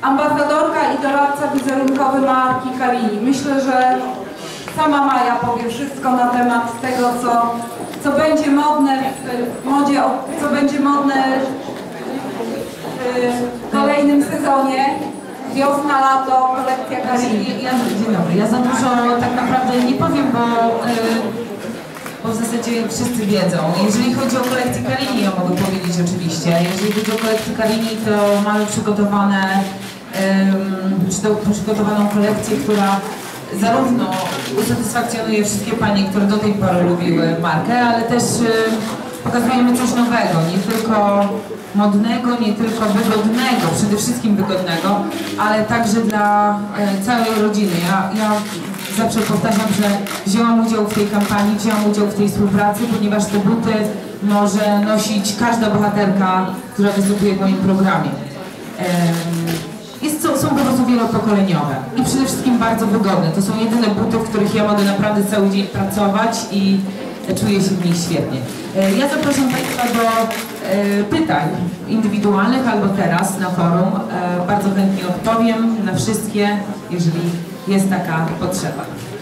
ambasadorka i doradca wizerunkowy marki Carini. Myślę, że sama Maja powie wszystko na temat tego, co będzie modne w modzie, co będzie modne w kolejnym sezonie. Wiosna, lato, kolekcja Carini. Dzień dobry. Ja za dużo tak naprawdę nie powiem, bo w zasadzie wszyscy wiedzą. Jeżeli chodzi o kolekcję Carini, ja mogę powiedzieć oczywiście. Jeżeli chodzi o kolekcję Carini, to mamy przygotowaną kolekcję, która zarówno usatysfakcjonuje wszystkie panie, które do tej pory lubiły markę, ale też pokazujemy coś nowego, nie tylko modnego, nie tylko wygodnego, przede wszystkim wygodnego, ale także dla całej rodziny. Ja zawsze powtarzam, że wzięłam udział w tej kampanii, wzięłam udział w tej współpracy, ponieważ te buty może nosić każda bohaterka, która występuje w moim programie. Są po prostu wielopokoleniowe i przede wszystkim bardzo wygodne. To są jedyne buty, w których ja mogę naprawdę cały dzień pracować i czuję się w nich świetnie. Ja zapraszam Państwa do pytań indywidualnych albo teraz na forum. Bardzo chętnie odpowiem na wszystkie, jeżeli jest taka potrzeba.